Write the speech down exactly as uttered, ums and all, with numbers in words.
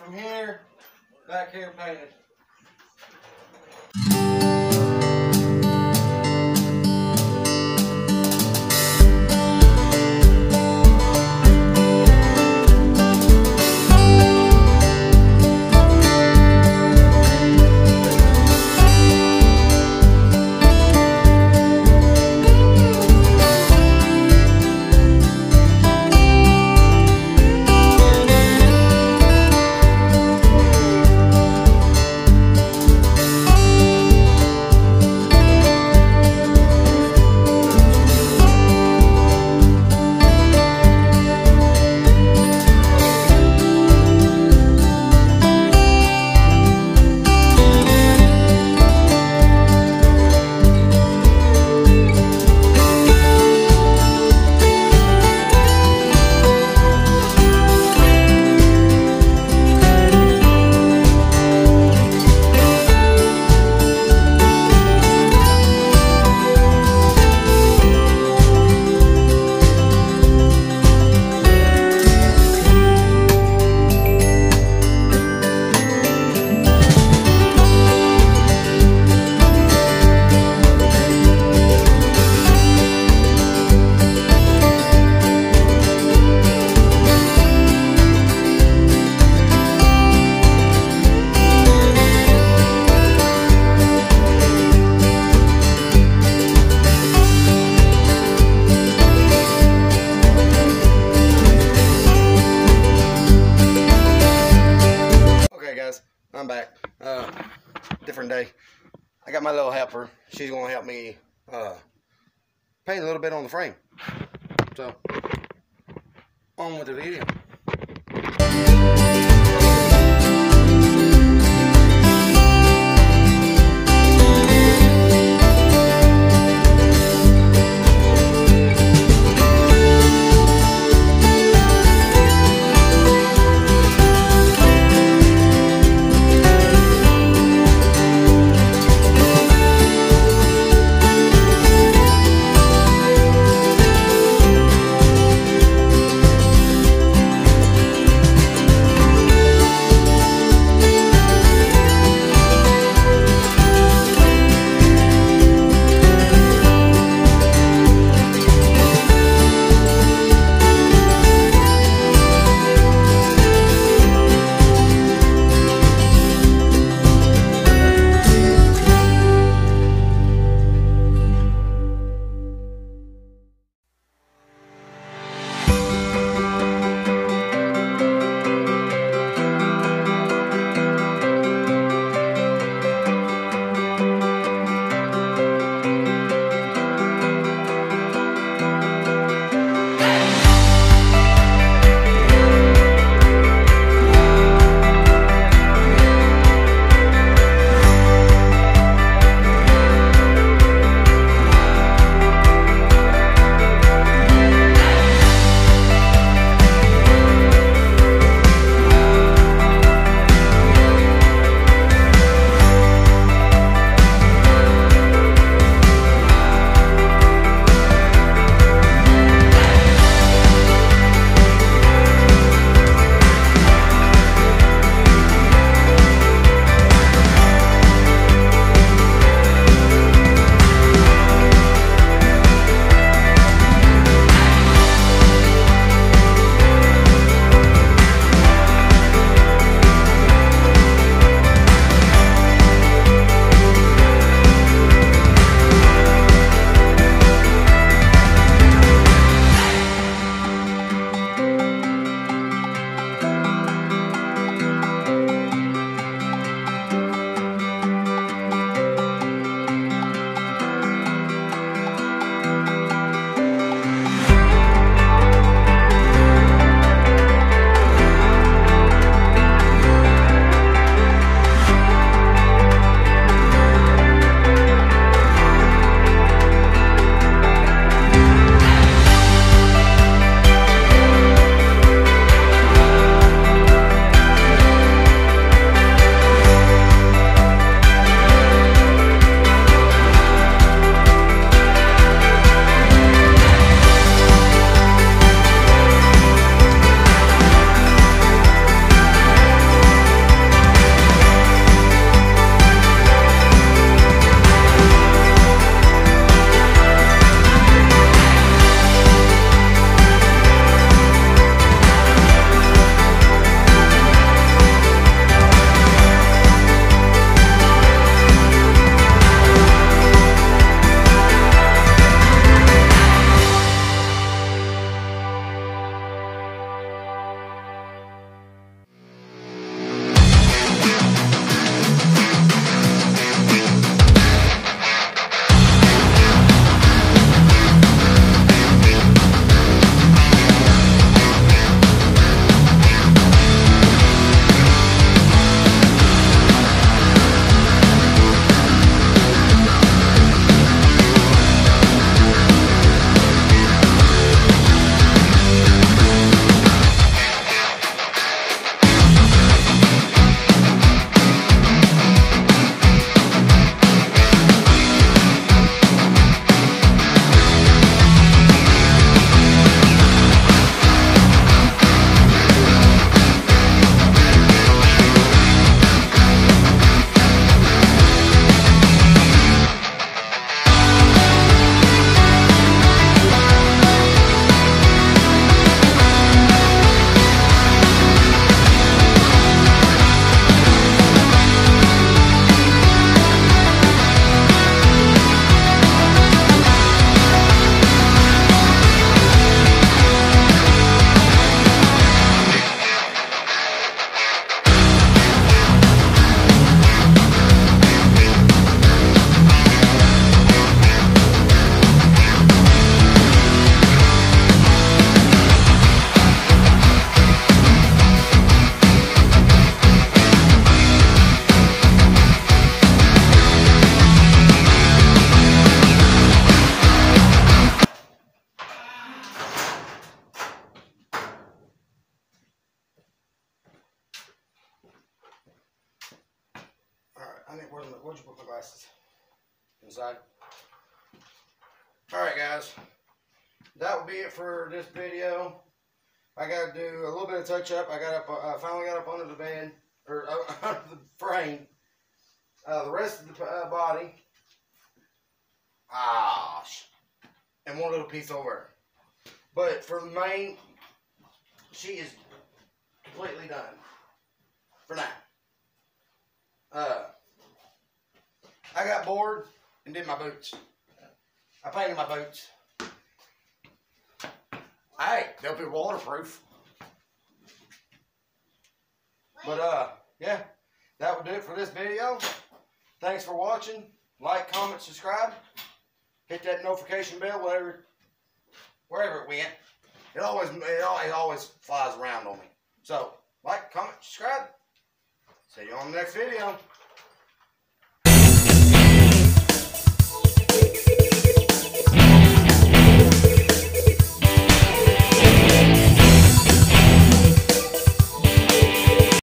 from here, back here painted. I'm back. Uh, different day. I got my little helper. She's going to help me uh, paint a little bit on the frame. So, on with the video. where'd you put my glasses? Inside. Alright guys, that will be it for this video. I got to do a little bit of touch up. I got up, I uh, finally got up under the bed, or uh, under the frame. Uh, the rest of the uh, body, ah, and one little piece over. But for the main, she is completely done for now. Uh, I got bored and did my boots. I painted my boots. Hey, they'll be waterproof. But uh, yeah, that will do it for this video. Thanks for watching. Like, comment, subscribe. Hit that notification bell wherever, wherever it went. It always, it always, it always flies around on me. So, like, comment, subscribe. See you on the next video.